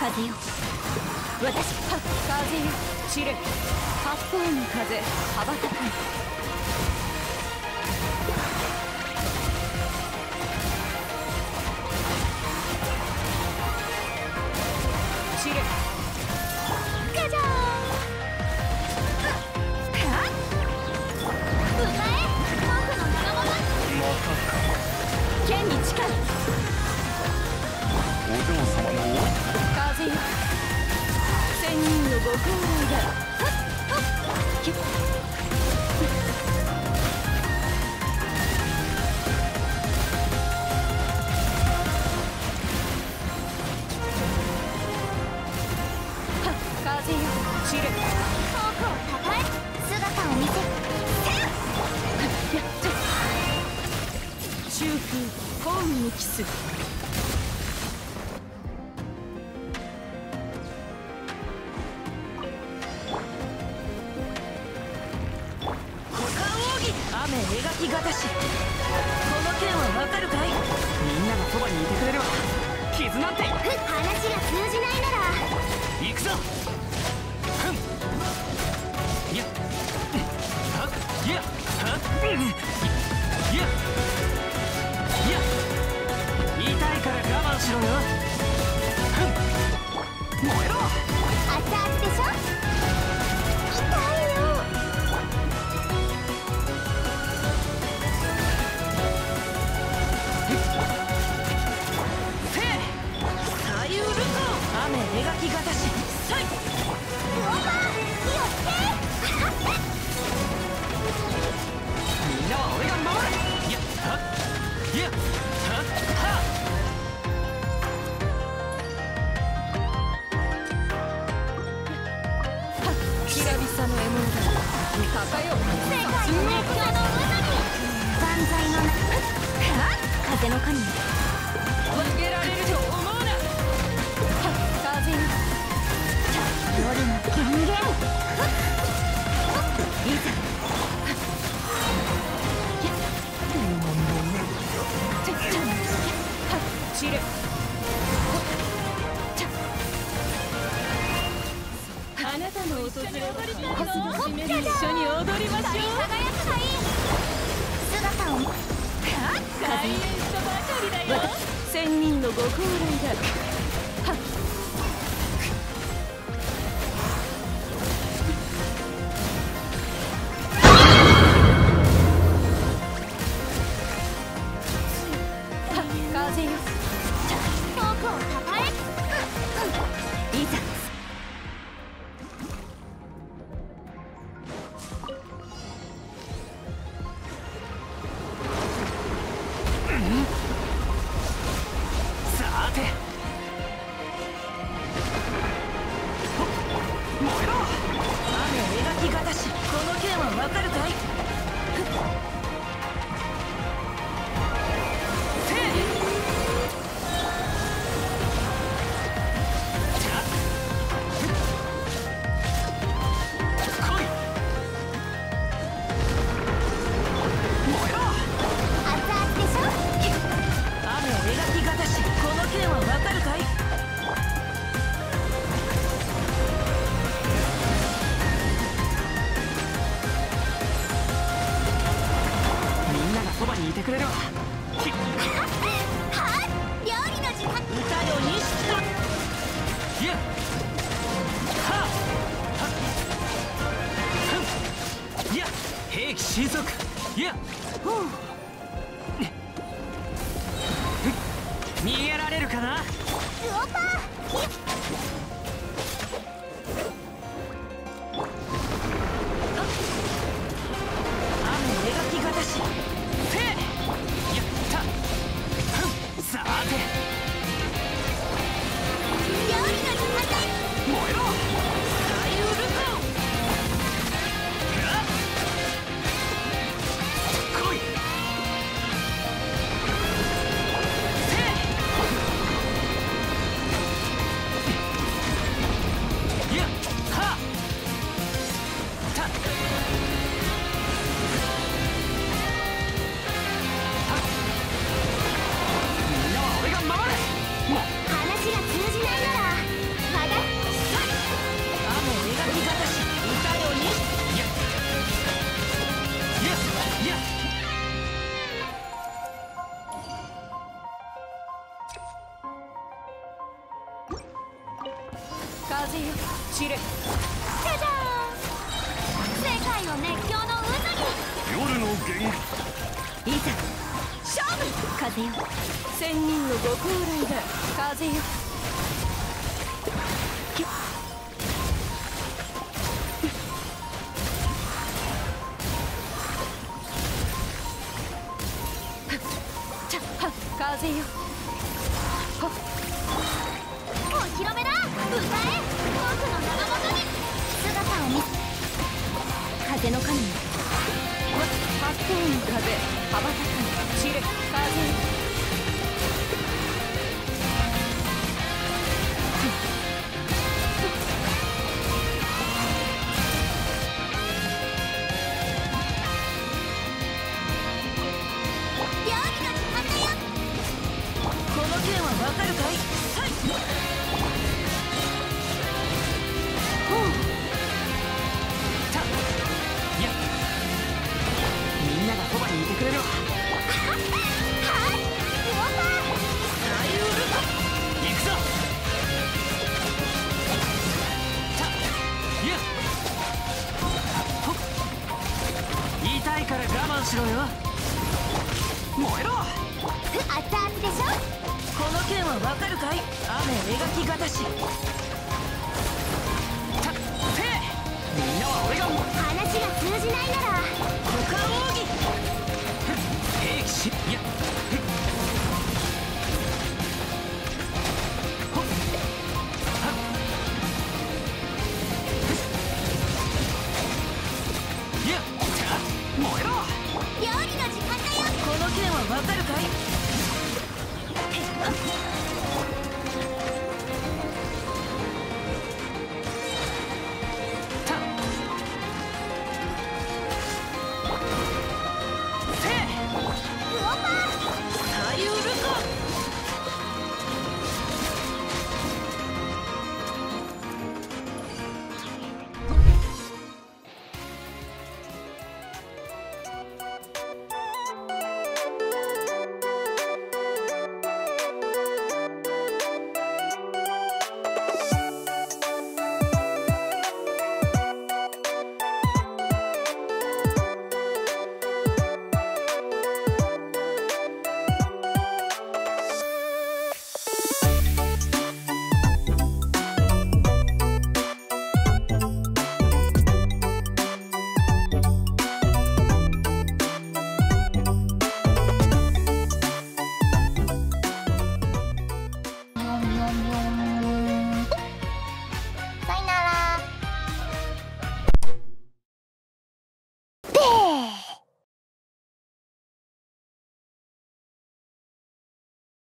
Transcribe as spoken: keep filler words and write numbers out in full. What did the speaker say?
風よ、私は風よ、散れ。八方の風、羽ばたかい。散れ。ガジャーン。うまえ、僕の物々。 またか。 剣に近い。 お嬢様の風よ、千人のご高齢だ。はっはっ。きっ風よ、散れ。方向を抱え、姿を見せ。やっと。中風、ホームにキス。雨描きがたし。この件はわかるかい？ みんながそばにいてくれれば傷なんて。 話が通じないなら行くぞ。ふん。いや。はっ。いや。はっ。いや。いや。痛いから我慢しろよ。ふん。燃えろ。 熱々でしょ？痛いよ。雨描きがたし。さい。ウォーバー、火をつけ。 みんなは俺が守る。いや。はっ。いや。はっ。はっ。 久々の獲物だ。高よ。世界の熱狂の渦に万歳のな。風の神。逃げられると思うな。風よ、夜の権限。いざ。散れ。あなたの訪れを一緒に踊りましょう。輝くがいい。姿を。開演したばかりだよ。千人のご高齢だ。はっ。風よ、僕を抱え。いざ。 さて。燃えろ。 雨描きがたし。この件はわかるかい？ そばにいてくれれば。はっ。 料理の時間。歌よ錦と。 いや。はっ。はっ。ふん。いや。兵器神速。いや。ほう。逃げられるかな。 ウオパー。雨描きがたし。 やった。さて。 料理の時間で。 燃えろ。 大ウルコ。 来い。 風よ散れ。じゃじゃーん、世界を熱狂の渦に。 夜の源いざ勝負。風よ千人のご高麗だ。風よきっちゃは風よはっお披露目だ。歌え僕の名のもとに姿を見せ。風の神よ八方の風羽ばたく散れ。風わかるかい。はい。ほう。た。いや。みんながそばにいてくれるわ。はい。了解。大ウルト。行くぞ。た。いや。ほっ。痛いから我慢しろよ。燃えろ。熱々でしょ。この剣はわかるかい。雨描きがたし。たってみんなは俺が話が通じないなら股間を